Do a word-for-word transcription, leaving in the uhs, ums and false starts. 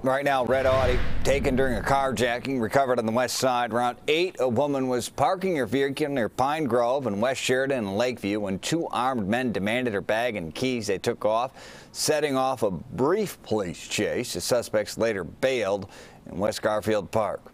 Right now, red Audi taken during a carjacking, recovered on the west side. Around eight, a woman was parking her vehicle near Pine Grove in West Sheridan and Lakeview when two armed men demanded her bag and keys. They took off, setting off a brief police chase. The suspects later bailed in West Garfield Park.